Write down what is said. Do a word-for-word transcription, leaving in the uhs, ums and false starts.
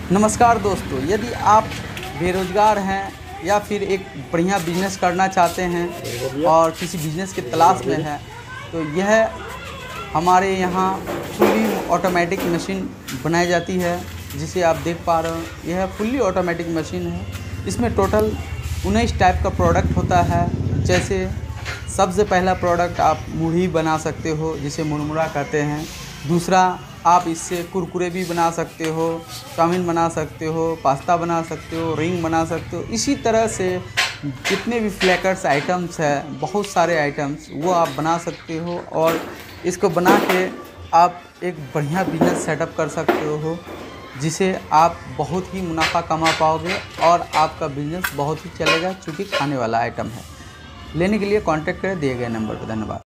नमस्कार दोस्तों, यदि आप बेरोज़गार हैं या फिर एक बढ़िया बिजनेस करना चाहते हैं और किसी बिजनेस की तलाश में हैं, तो यह हमारे यहाँ फुल्ली ऑटोमेटिक मशीन बनाई जाती है, जिसे आप देख पा रहे हो। यह फुल्ली ऑटोमेटिक मशीन है। इसमें टोटल उन्नीस टाइप का प्रोडक्ट होता है। जैसे सबसे पहला प्रोडक्ट आप मुरही बना सकते हो, जिसे मुरमुरा कहते हैं। दूसरा, आप इससे कुरकुरे भी बना सकते हो, चाउमीन बना सकते हो, पास्ता बना सकते हो, रिंग बना सकते हो। इसी तरह से जितने भी फ्लेकर्स आइटम्स हैं, बहुत सारे आइटम्स वो आप बना सकते हो और इसको बना के आप एक बढ़िया बिजनेस सेटअप कर सकते हो, जिसे आप बहुत ही मुनाफा कमा पाओगे और आपका बिजनेस बहुत ही चलेगा, चूँकि खाने वाला आइटम है। लेने के लिए कांटेक्ट करें दिए गए नंबर पर। धन्यवाद।